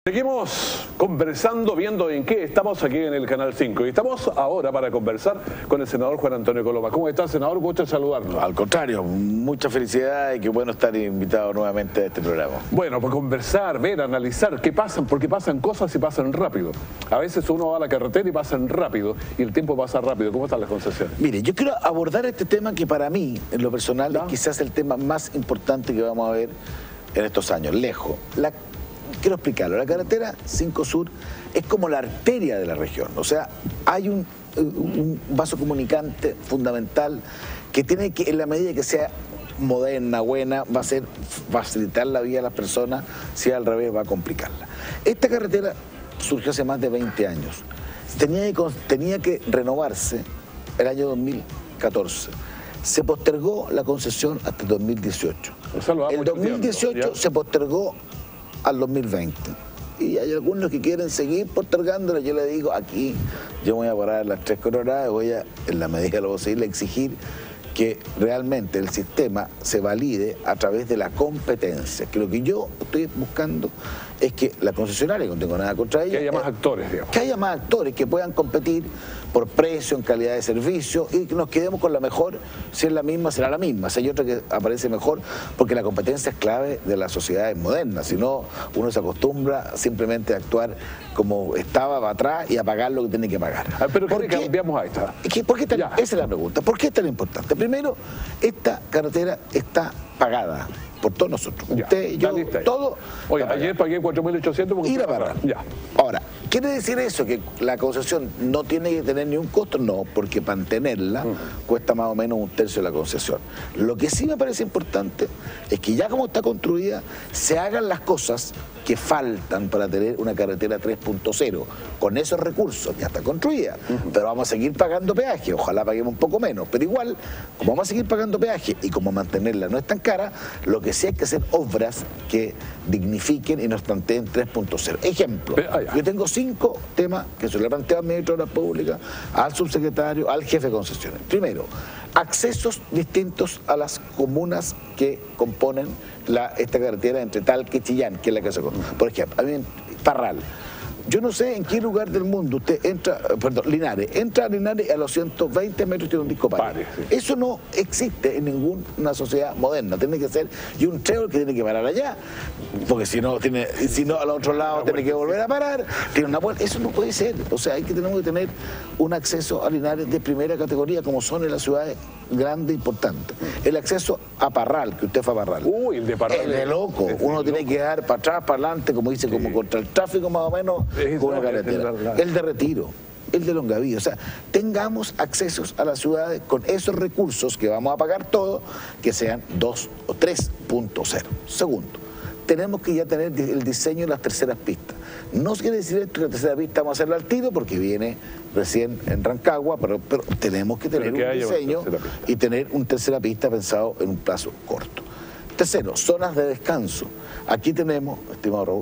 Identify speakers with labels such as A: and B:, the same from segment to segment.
A: Seguimos conversando, viendo en qué estamos aquí en el Canal 5. Y estamos ahora para conversar con el senador Juan Antonio Coloma. ¿Cómo está, senador? Gusto de saludarlo.
B: Al contrario, mucha felicidad y qué bueno estar invitado nuevamente a este programa.
A: Bueno, pues conversar, ver, analizar qué pasan, porque pasan cosas y pasan rápido. A veces uno va a la carretera y pasan rápido, y el tiempo pasa rápido. ¿Cómo están las concesiones?
B: Mire, yo quiero abordar este tema que para mí, en lo personal, es quizás el tema más importante que vamos a ver en estos años, lejos. Quiero explicarlo, la carretera 5 Sur es como la arteria de la región, o sea, hay un vaso comunicante fundamental que tiene que, en la medida que sea moderna, buena, va a ser facilitar la vida a las personas, si al revés va a complicarla. Esta carretera surgió hace más de 20 años, tenía que renovarse el año 2014. Se postergó la concesión hasta el 2018. El 2018 se postergó al 2020. Y hay algunos que quieren seguir postergándolo. Yo le digo, aquí yo voy a parar las 3 coronadas y voy a, en la medida de lo posible, exigir que realmente el sistema se valide a través de la competencia. Que lo que yo estoy buscando es que la concesionaria, no tengo nada contra ella,
A: que haya más actores, digamos.
B: Que haya más actores que puedan competir por precio, en calidad de servicio, y que nos quedemos con la mejor. Si es la misma, será la misma. Si hay otra que aparece mejor, porque la competencia es clave de las sociedades modernas. Si no, uno se acostumbra simplemente a actuar como estaba para atrás y a pagar lo que tiene que pagar.
A: Pero ¿por qué cambiamos a esta?
B: Esa es la pregunta. ¿Por qué es tan importante? Primero, esta carretera está pagada por todos nosotros. Usted, yo, todo.
A: Oye, ayer pagué 4.800 porque
B: ir a parar.
A: Ya.
B: Ahora, ¿quiere decir eso que la concesión no tiene que tener ni un costo? No, porque mantenerla cuesta más o menos 1/3 de la concesión. Lo que sí me parece importante es que ya como está construida, se hagan las cosas que faltan para tener una carretera 3.0. Con esos recursos ya está construida, pero vamos a seguir pagando peaje, ojalá paguemos un poco menos, pero igual, como vamos a seguir pagando peaje y como mantenerla no es tan cara, lo que sí hay que hacer obras que dignifiquen y nos planteen 3.0. Ejemplo, yo tengo 5 temas que se le plantean al ministro de Obras Públicas, al subsecretario, al jefe de concesiones. Primero, accesos distintos a las comunas que componen esta carretera entre Talca y Chillán, que es la que se conoce. Por ejemplo, a mí Parral. Yo no sé en qué lugar del mundo usted entra, Linares, entra a Linares y a los 120 metros tiene un disco pare. Eso no existe en ninguna sociedad moderna. Tiene que ser, y un trébol que tiene que parar allá, porque si no al otro lado tiene que volver a parar, tiene una vuelta. Eso no puede ser. O sea, tenemos que tener un acceso a Linares de primera categoría, como son en las ciudades grandes e importantes. El acceso a Parral, que usted fue a Parral.
A: Uy, el de Parral.
B: Es de loco. Uno tiene que dar para atrás, para adelante, como dice, como contra el tráfico más o menos. Con una carretera. El de Retiro, el de Longaví. O sea, tengamos accesos a las ciudades con esos recursos que vamos a pagar todos, que sean 2 o 3.0. Segundo, tenemos que ya tener el diseño de las terceras pistas. No quiere decir esto que la tercera pista vamos a hacerla al tiro porque viene recién en Rancagua, pero tenemos que tener un diseño y tener una tercera pista pensado en un plazo corto. Tercero, zonas de descanso. Aquí tenemos, estimado Raúl,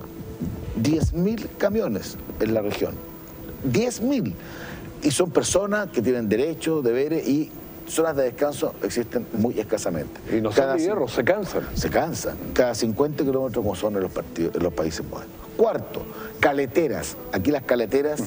B: 10.000 camiones en la región. 10.000. Y son personas que tienen derechos, deberes y zonas de descanso existen muy escasamente.
A: Y no son de hierro, se cansan.
B: Se cansan. Cada 50 kilómetros como son en los países modernos. Cuarto, caleteras. Aquí las caleteras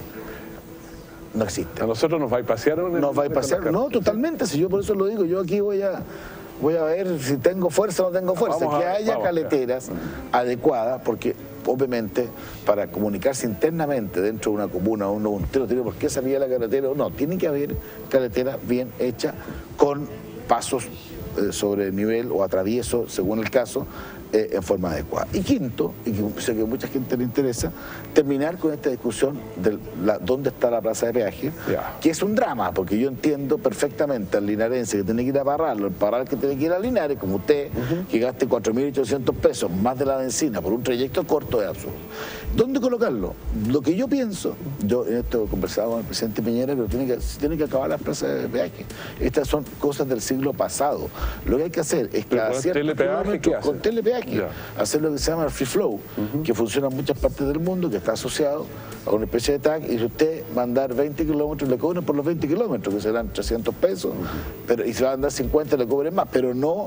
B: no existen.
A: ¿A nosotros nos va a pasear?
B: ¿Nos va a pasear? No, totalmente. Si yo por eso lo digo, yo aquí voy a ver si tengo fuerza o no tengo fuerza. Que haya caleteras adecuadas, porque obviamente para comunicarse internamente dentro de una comuna uno no tiene por qué salir a la carretera o no. Tiene que haber carreteras bien hechas con pasos sobre nivel o atravieso, según el caso, en forma adecuada. Y quinto, y que sé que a mucha gente le interesa, terminar con esta discusión de dónde está la plaza de peaje, que es un drama, porque yo entiendo perfectamente al linarense que tiene que ir a Parral, el Parral que tiene que ir a Linares, como usted, que gaste 4.800 pesos más de la benzina por un trayecto corto, es absurdo. ¿Dónde colocarlo? Lo que yo pienso, yo en esto he conversado con el presidente Piñera, pero tiene que acabar las plazas de peaje. Estas son cosas del siglo pasado. Lo que hay que hacer es cada cierto kilómetro con telepeaje, hacer lo que se llama el free flow, que funciona en muchas partes del mundo, que está asociado a una especie de tag, y si usted va a andar 20 kilómetros, le cobran por los 20 kilómetros, que serán 300 pesos, pero, y si va a andar 50, le cobren más, pero no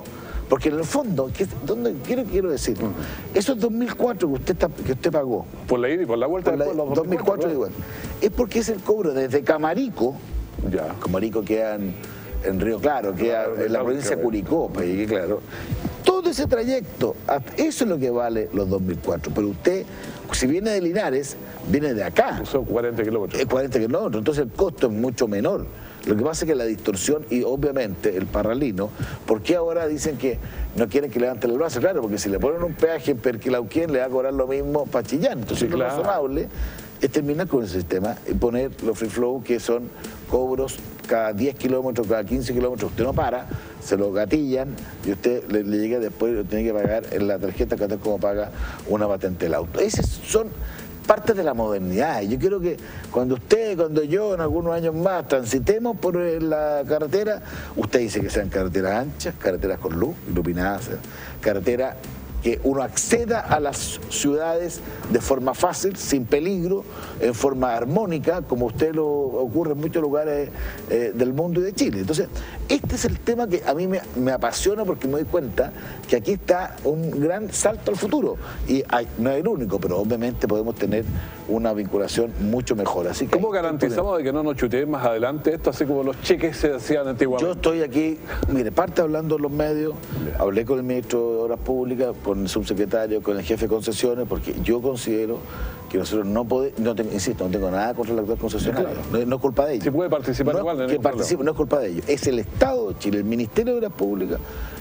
B: Porque en el fondo, ¿dónde quiero decir? Esos 2.004 que usted pagó.
A: Por la ida y por la vuelta.
B: Por la,
A: después,
B: 2004 igual. Es porque es el cobro desde Camarico.
A: Ya.
B: Camarico queda en Río Claro, queda en la provincia de Curicó, para llegue claro. Todo ese trayecto, eso es lo que vale los 2004. Pero usted, si viene de Linares, viene de acá.
A: Son 40 kilómetros.
B: 40 kilómetros, entonces el costo es mucho menor. Lo que pasa es que la distorsión y obviamente el parralino, ¿por qué ahora dicen que no quieren que levanten el brazo? Claro, porque si le ponen un peaje en Perquilauquén le va a cobrar lo mismo para Chillán. Entonces lo razonable es terminar con el sistema y poner los free flow, que son cobros cada 10 kilómetros, cada 15 kilómetros. Usted no para, se lo gatillan y usted le llega después y lo tiene que pagar en la tarjeta, que es como paga una patente del auto. Esas son partes de la modernidad. Yo quiero que cuando yo, en algunos años más, transitemos por la carretera, usted dice que sean carreteras anchas, carreteras con luz, iluminadas, carreteras que uno acceda a las ciudades de forma fácil, sin peligro, en forma armónica, como usted lo ocurre en muchos lugares del mundo y de Chile. Entonces, este es el tema que a mí me apasiona, porque me doy cuenta que aquí está un gran salto al futuro. Y no es el único, pero obviamente podemos tener una vinculación mucho mejor. Así que
A: ¿cómo garantizamos de que no nos chuteen más adelante esto, así como los cheques se hacían antiguamente?
B: Yo estoy aquí, mire, parte hablando en los medios, hablé con el ministro de Obras Públicas, con el subsecretario, con el jefe de concesiones, porque yo considero que nosotros no podemos, insisto, no tengo nada contra el actual concesionario, no es culpa de ellos.
A: Si puede participar igual.
B: No es culpa de ellos, es el Estado de Chile, el Ministerio de Obras Públicas,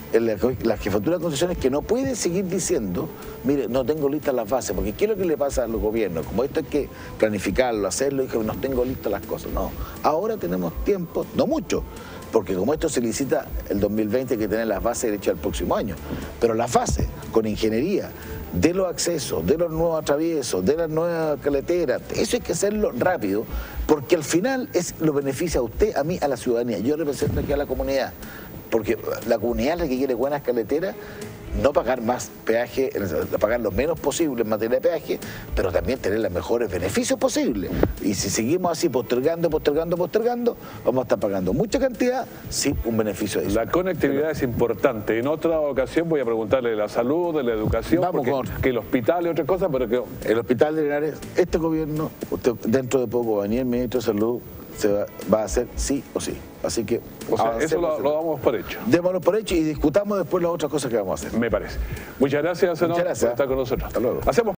B: la jefatura de concesiones, que no puede seguir diciendo, mire, no tengo listas las bases, porque ¿qué es lo que le pasa a los gobiernos? Como esto hay que planificarlo, hacerlo, y que no tengo listas las cosas. No, ahora tenemos tiempo, no mucho, porque como esto se licita el 2020, hay que tener las bases hechas el próximo año, pero las bases con ingeniería de los accesos, de los nuevos atraviesos, de las nuevas carreteras, eso hay que hacerlo rápido, porque al final lo beneficia a usted, a mí, a la ciudadanía. Yo represento aquí a la comunidad, porque la comunidad es la que quiere buenas carreteras, no pagar más peaje, pagar lo menos posible en materia de peaje, pero también tener los mejores beneficios posibles. Y si seguimos así postergando, vamos a estar pagando mucha cantidad sin un beneficio adicional.
A: La conectividad es importante. En otra ocasión voy a preguntarle de la salud, de la educación, que el hospital y otras cosas, pero que...
B: El hospital de Linares, este gobierno, dentro de poco va a venir el ministro de Salud, va a hacer sí o sí. Así que...
A: O sea, eso lo damos por hecho.
B: Démoslo por hecho y discutamos después las otras cosas que vamos a hacer.
A: Me parece. Muchas gracias, senador, por estar con nosotros.
B: Hasta luego.
A: Hacemos